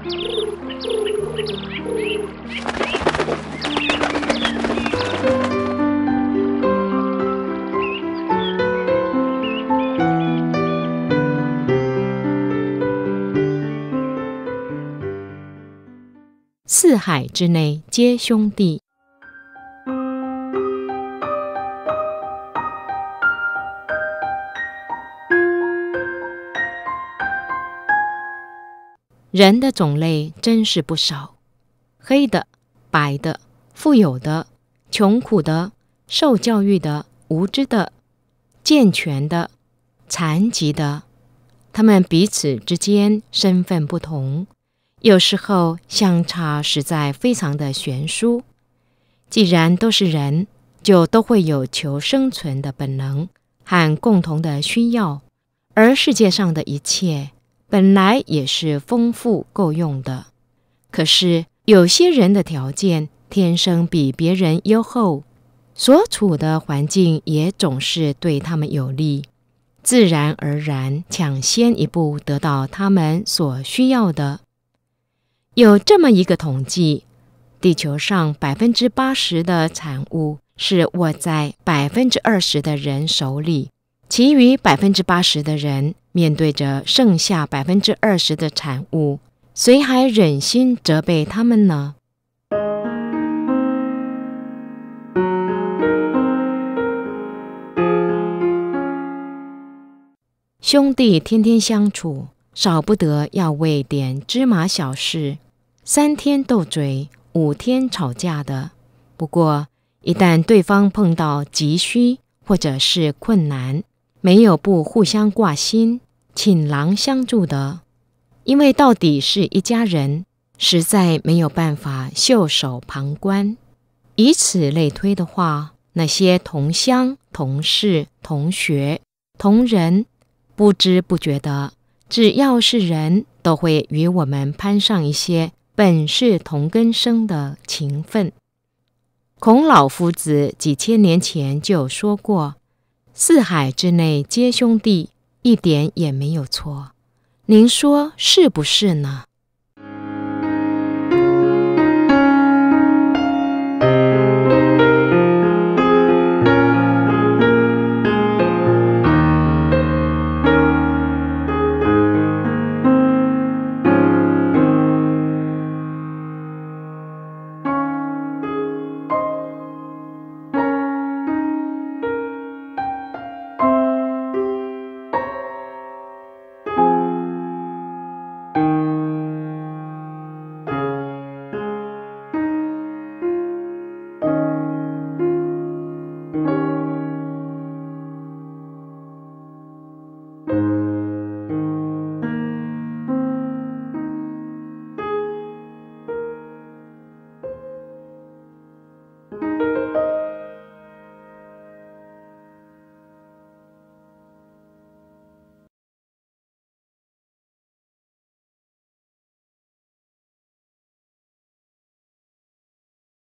四海之内皆兄弟。人的种类真是不少，黑的、白的、富有的、穷苦的、受教育的、无知的、健全的、残疾的，他们彼此之间身份不同，有时候相差实在非常的悬殊。既然都是人，就都会有求生存的本能和共同的需要，而世界上的一切本来也是丰富够用的。可是有些人的条件天生比别人优厚，所处的环境也总是对他们有利，自然而然抢先一步得到他们所需要的。有这么一个统计，地球上80%的产物是握在20%的人手里，其余80%的人面对着剩下20%的产物，谁还忍心责备他们呢？兄弟天天相处，少不得要为点芝麻小事3天斗嘴5天吵架的。不过一旦对方碰到急需或者是困难，没有不互相挂心倾囊相助的。因为到底是一家人，实在没有办法袖手旁观。以此类推的话，那些同乡、同事、同学、同仁，不知不觉的，只要是人，都会与我们攀上一些本是同根生的情分。孔老夫子几千年前就说过，四海之内皆兄弟，一点也没有错。您说是不是呢？